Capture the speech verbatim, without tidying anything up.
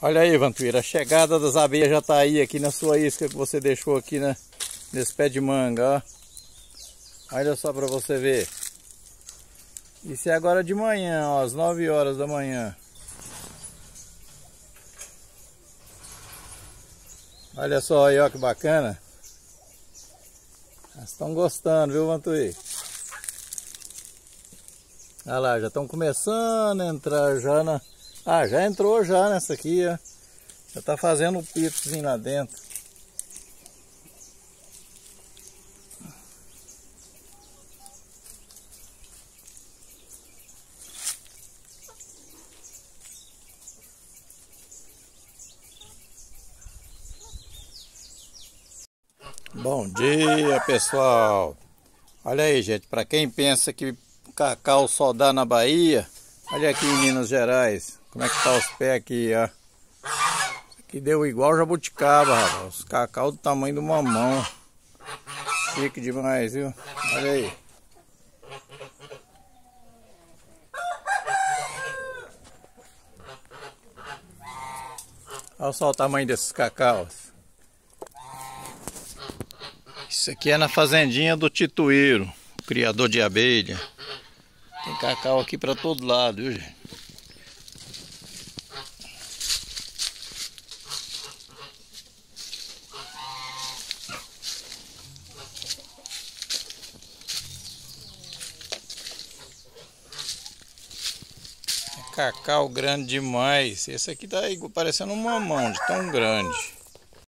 Olha aí, Vantuíra, a chegada das abelhas já tá aí, aqui na sua isca que você deixou aqui, né, nesse pé de manga, ó. Olha só pra você ver. Isso é agora de manhã, ó, às nove horas da manhã. Olha só aí, ó, que bacana. Elas estão gostando, viu, Vantuí? Olha lá, já estão começando a entrar já na... Ah, já entrou já nessa aqui, ó. Já tá fazendo um pitozinho lá dentro. Bom dia, pessoal. Olha aí, gente, para quem pensa que cacau só dá na Bahia, olha aqui em Minas Gerais, como é que tá os pés aqui, ó. Aqui deu igual jabuticaba, rapaz. Os cacau do tamanho de uma mão. Chique demais, viu? Olha aí. Olha só o tamanho desses cacaus. Isso aqui é na fazendinha do Tituíro, criador de abelha. Tem cacau aqui para todo lado, viu, gente? É cacau grande demais. Esse aqui tá parecendo um mamão de tão grande.